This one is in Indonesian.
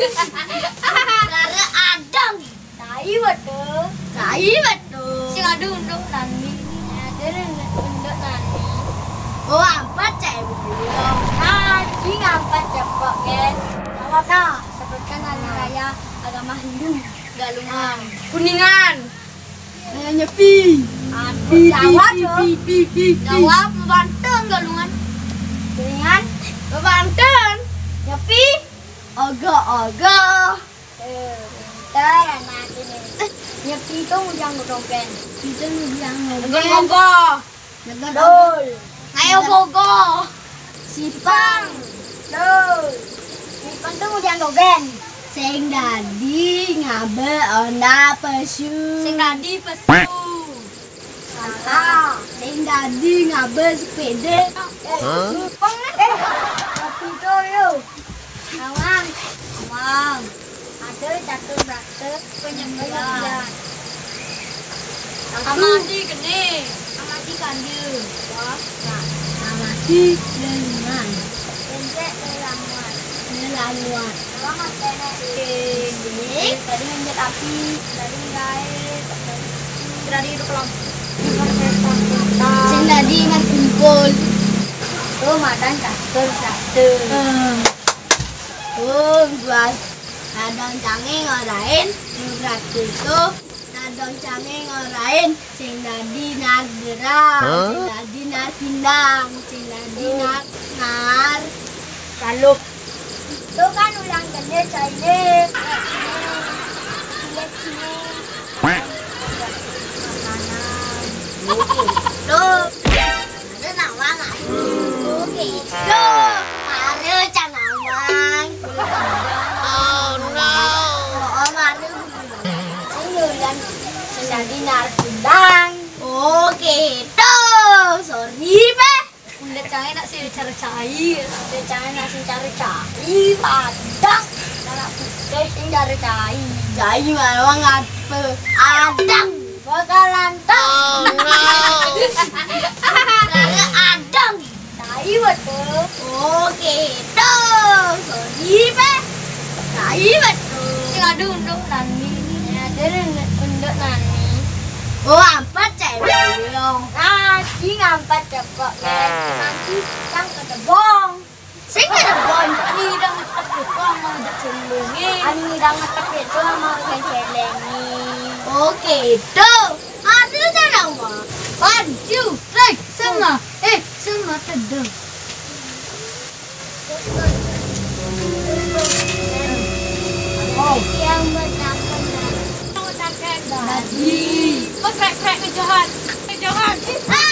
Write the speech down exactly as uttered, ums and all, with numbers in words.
Gara adang. Tai betul. Tai betul. Sing adu unduk nani. Ada unduk nani. Oh, empat cek belum. Nah, sing empat cepok kan. Jawab nah. Sebutkan hari raya agama Hindu. Galungan. Kuningan. Nyepi. Aduh, jawab tuh. Jawab Banten galungan. Kuningan. Banten. Nyepi. Ogo-ogo. Eh, bentar anak ini. Nyepi itu ngujang ngudongken. Itu ngujang ngudongken. Gogo. Dol. Ayo gogo. Sipang. Dol. Sipang itu ngujang ngudongken. Sing dadi ngabe onda pesu. Sing dadi pesu. Salah. Sing dadi ngabe sepeda. Sipang eh. Tapi itu yuk. Awang, awang, ada catur catur penyembuhan. Amati kene, amati kanju. Wah, amati lengan. Lenjek lelanguan, lelanguan. Awang ada ini. Tadi menjat api, dari gait, dari itu kelam. Sing tadi ingat kumpul. Tuh madan catur catur. Oh, buat nadong cange ngorain, berarti itu nadong cange ngorain, sing dadi nagera, sing dadi nar pindang, sing dadi nar nar kaluk. Itu kan ulang gede caile, cilik cilik, makanan, tuh, ada nawang aduh, gitu, ada canawang. Oh no. Oh, malu. Ini dan jadi narkindang. Oh, gitu. Sorry, Be. Udah canggih nak sih cara cair. Udah canggih nak sih cara cair. Padang. Cara putih sing cara cair. Cair malah ngapa? Adang. Bakalan tang. Oh no. Cara adang. Cair betul. Oh, gitu. Sorry, Be. Cair betul. Sing adu unduk nani. Ada unduk nani. Oh, empat cewek belum. Nah, sing empat cepok kan. Nanti yang ketebong. Sing ketebong. Ani dang ngetep itu mau dicelungin. Ani dang ngetep itu mau dicelengin. Oke, tuh. Aduh, jangan mah. One, two, three, semua. Eh, semua tedeng. Oh, yang bertakon. Tadi. Krek-krek kejahat. Kejahat.